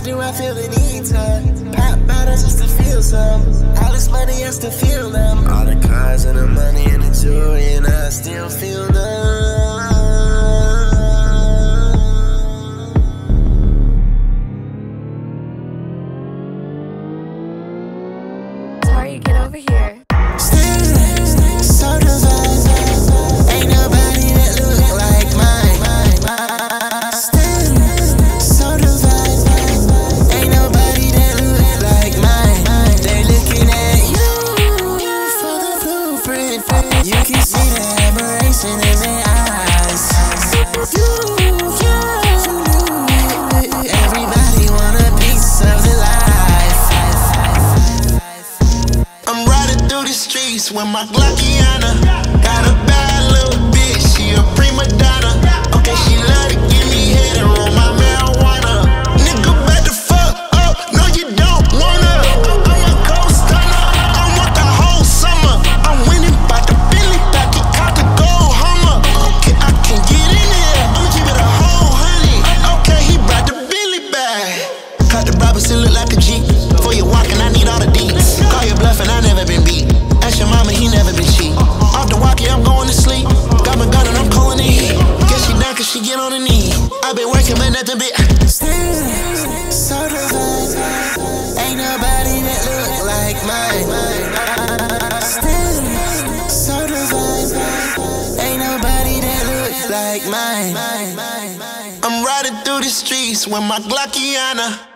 do I feel the need to pop bottles just to feel some? All this money just to feel them. All the cars and the money and the jewelry, and I still feel them. Sorry, get over here. So divine, ain't nobody that look like mine. So divine, ain't nobody that look like mine. They looking at you for the blueprint. You can see the admiration in their eyes. Everybody want a piece of the life. I'm riding through the streets with my Glockiana. Got a bad little bitch, she a prima donna. Okay, she love to give me head and roll my marijuana. Nigga, back the fuck up, no you don't wanna. I'm a cold stunner, I want the whole summer. I'm winning by the Billy back, he caught the gold Hummer. Okay, I can get in there, I'ma keep it a whole honey. Okay, he brought the Billy back. Cut the Brabus, it look like a Jeep. Before you walking, I need all the deets. Call your bluff and I never been beat. Ask your mama, he never been cheap. Off the walkie, I'm going to sleep. Got my gun and I'm calling it heat. Guess she down cause she get on her knee. I been working but nothing but so divine, ain't nobody that look like mine. So divine, ain't nobody that look like mine. I'm riding through the streets with my Glockiana.